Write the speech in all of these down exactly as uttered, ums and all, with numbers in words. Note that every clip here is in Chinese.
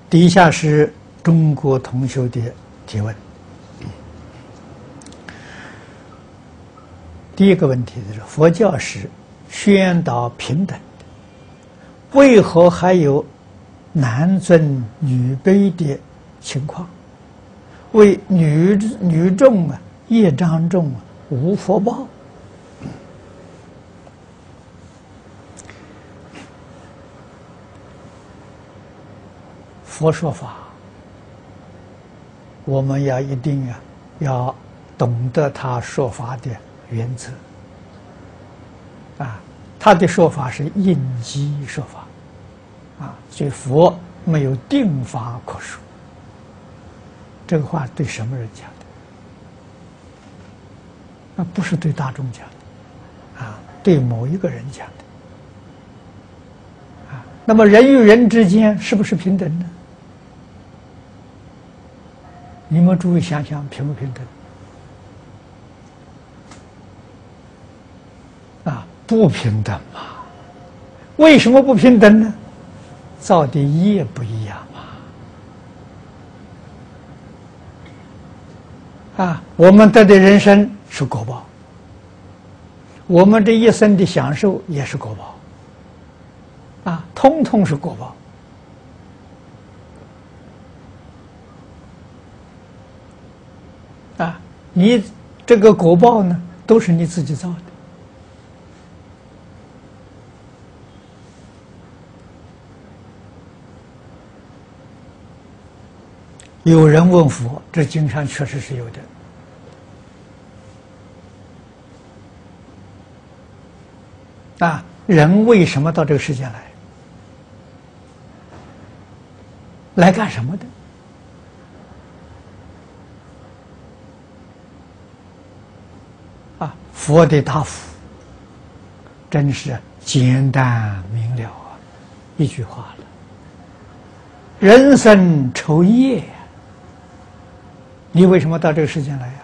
底下是中国同学的提问。第一个问题是：佛教时宣导平等，为何还有男尊女卑的情况？为女女众啊，业障重啊，无福报。佛说法，我们要一定啊，要懂得他说法的原则。啊，他的说法是应机说法，啊，所以佛没有定法可说。这个话对什么人讲的？啊，不是对大众讲的，啊，对某一个人讲的。啊，那么人与人之间是不是平等呢？你们注意想想，平不平等？啊，不平等嘛。为什么不平等呢？造的业不一样嘛。啊，我们得的人生是果报，我们这一生的享受也是果报，啊，通通是果报。啊，你这个果报呢，都是你自己造的。有人问佛，这经上确实是有的。啊，人为什么到这个世界来？来干什么的？啊，佛的答复真是简单明了啊，一句话了。人生酬业，你为什么到这个世界来呀？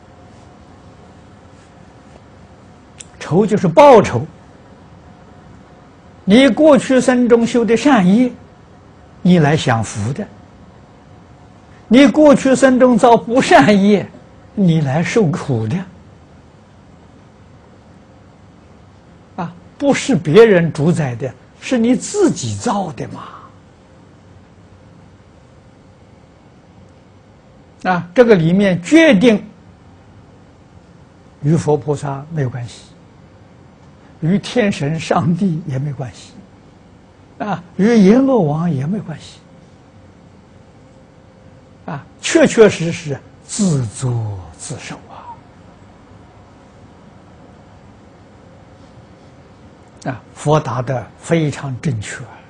酬就是报酬。你过去生中修的善业，你来享福的；你过去生中造不善业，你来受苦的。啊，不是别人主宰的，是你自己造的嘛。啊，这个里面决定与佛菩萨没有关系，与天神上帝也没关系，啊，与阎罗王也没关系，啊，确确实实自作自受啊！啊，佛答得非常正确。